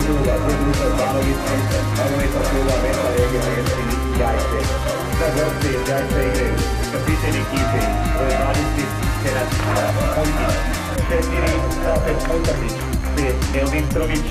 fordulóval fordult Bánovics, Bánovics a fordulóval mesta Egészségügyi Jájszé. Zagorszé Jájszé Igreu, Kapiteni Kipi, Radicis Kerat Pontic, Četiri Rapet Pontacic, 5 Neodin Trović.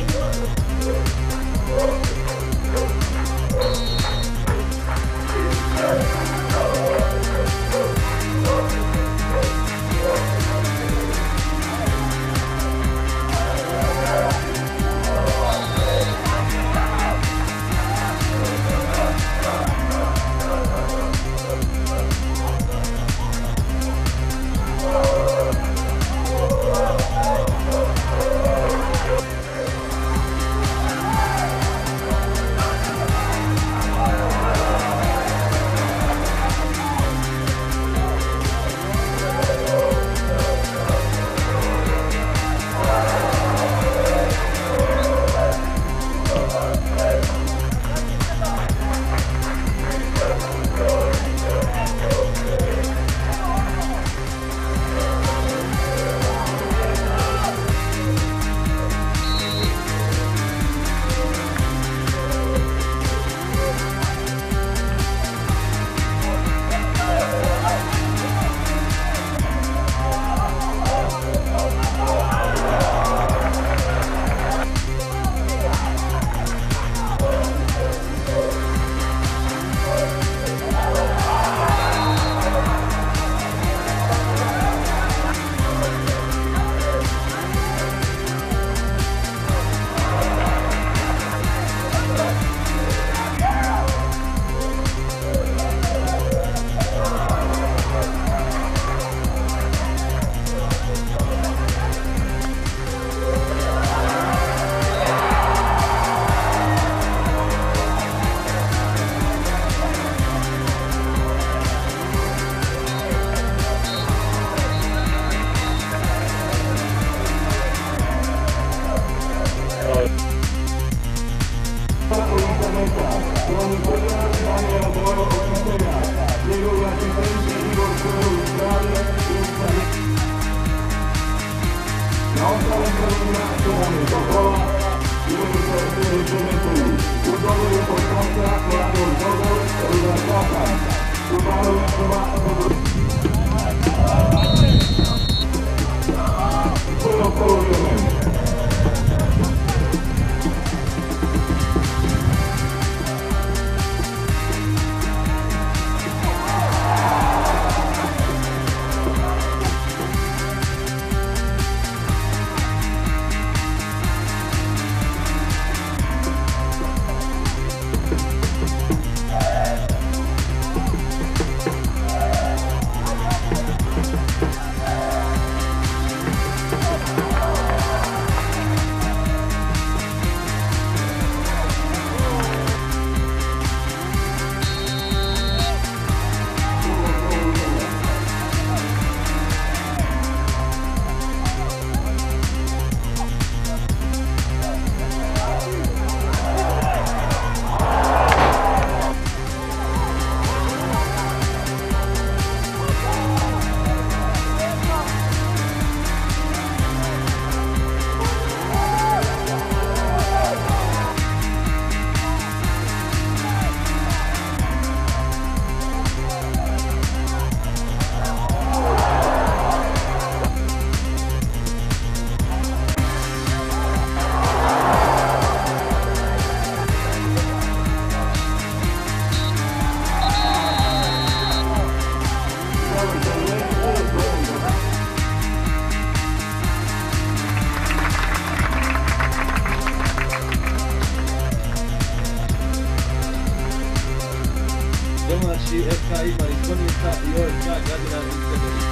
Domaći FK Ibar iz Konjica i OFK Gradina iz Srebrnica.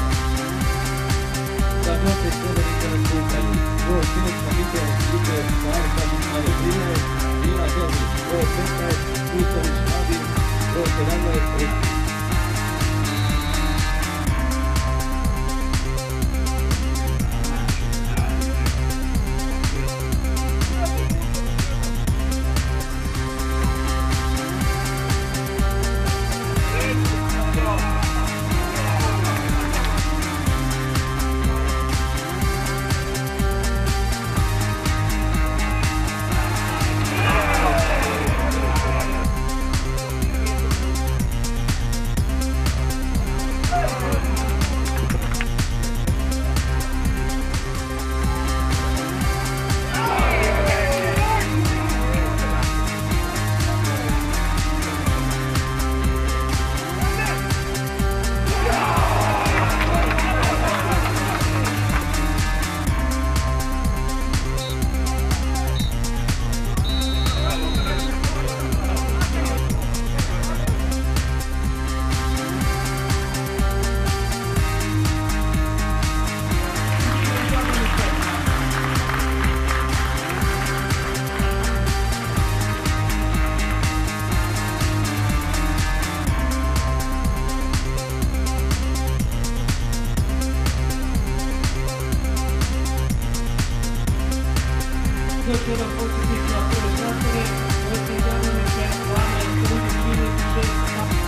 Za goste iz Srebrenica na skupanju, broj Sinec na Mitrović, Ljubev, Marka, Ane Primjer, Dina Zornić, broj 15, Kustović, Adin, broj 17, još jedan podsjetnik na prve tratore, Vojci Janoviće, Lana i drugi minut 6.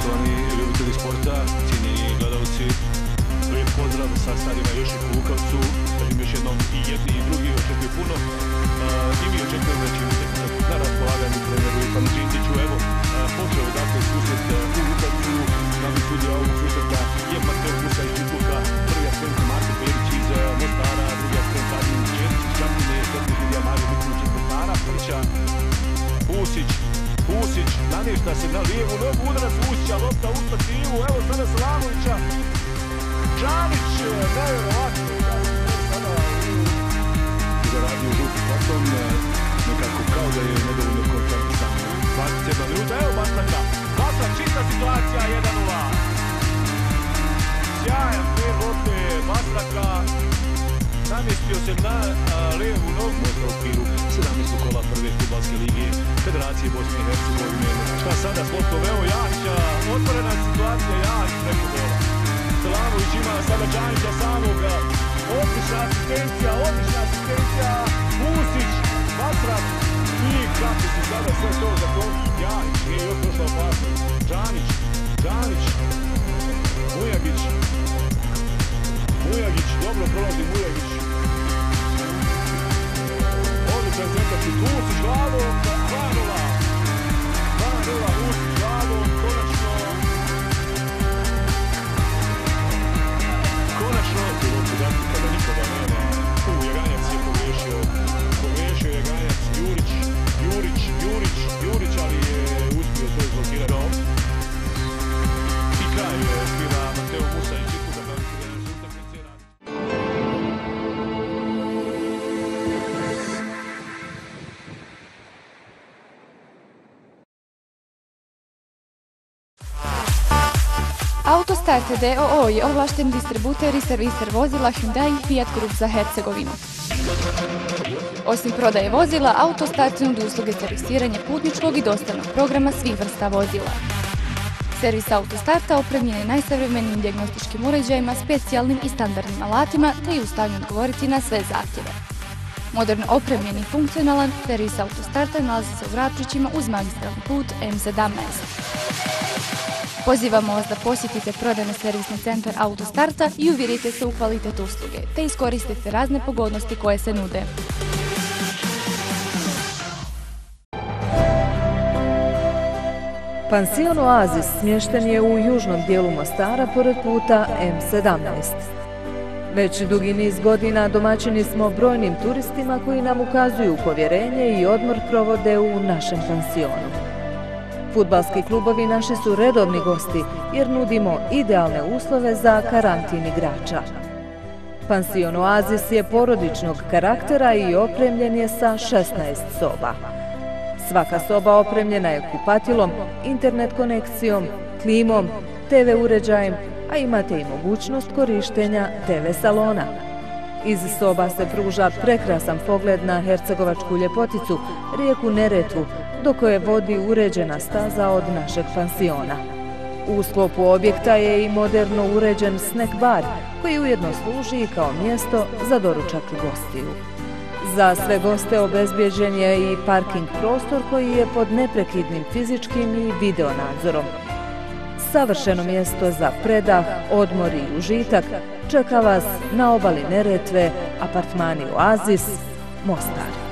Poštovani ljubitelji sporta, cijenjeni gledalci, lijep pozdrav sa stadiona Jošek u Lukavcu. Kažem još jednom i jedni i drugi očekuju puno i mi očekujemo da će utakmica na raspolaganju treneru Ivanu Đinđiću. Evo, počeo je dakle susret u Lukavcu, glavni sudija ovog susreta je Mateo Musa iz Čitluka, prvi asistent Marko Perić iz Mostara, drugi asistent Adin Četić iz Čapljine, četvrti sudija Mario Mitrović iz Mostara, Prća, Pusić, namješta se na lijevu nogu, udarac Vučića, lopta u spaciju, evo sada Salamovića, Čanić, nevjerovatno, sada da radi u žuti karton, nekako kao da je nedovoljno koncentrisano. 27 minuta, evo Baslaka, čista situacija, 1:0. Sjajan pred lopte Baslaka, namjestio se na lijevu nogu, možda u okviru 17. kola prve fudbalske lige Federacije Bosne i Hercegovine. Šta sada s loptom, evo Jahića, otvorena situacija, Jahić preko gola. Salamović ima sada Đanića samoga, odlična asistencija, Pusić, Basrak i kako su sada sve to za to, Jahić, nije još došla opasnost, Đanić, Mujagić, dobro prolazi Mujagić. Odličan centar su Pusić glavom, 2:0, Pusić glavom, konačno, bilo podatku kada nikoga nema, Jaganjac je pogriješio Jaganjac, Jurić, ali je uspio to izblokirati. I kraj svira Mateo Musa i Čitluka da su utakmice. Autostart d.o.o. je ovlašten distributer i serviser vozila Hyundai i Fiat Group za Hercegovinu. Osim prodaje vozila, Autostart nudi usluge servisiranja putničkog i dostavnog programa svih vrsta vozila. Servis Autostarta opremljen je najsavremenijim dijagnostičkim uređajima, specijalnim i standardnim alatima, te je u stanju odgovoriti na sve zahtjeve. Moderno opremljen i funkcionalan, servis Autostarta nalazi se u Vrapčićima uz magistralni put M17. Pozivamo vas da posjetite prodajni servisni centar Autostarta i uvjerite se u kvalitet usluge, te iskoristite razne pogodnosti koje se nude. Pansion Oazis smješten je u južnom dijelu Mostara pored puta M17. Već dugi niz godina domaćini smo brojnim turistima koji nam ukazuju povjerenje i odmor provode u našem pansionu. Fudbalski klubovi naši su redovni gosti jer nudimo idealne uslove za karantin igrača. Pansion Oazis je porodičnog karaktera i opremljen je sa 16 soba. Svaka soba opremljena je kupatilom, internet konekcijom, klimom, TV uređajem, a imate i mogućnost korištenja TV salona. Iz soba se pruža prekrasan pogled na hercegovačku ljepoticu, rijeku Neretvu, do koje vodi uređena staza od našeg pansiona. U sklopu objekta je i moderno uređen snack bar, koji ujedno služi kao mjesto za doručak gostiju. Za sve goste obezbjeđen je i parking prostor koji je pod neprekidnim fizičkim i video nadzorom. Savršeno mjesto za predah, odmor i užitak čeka vas na obali Neretve, apartmani Oazis, Mostar.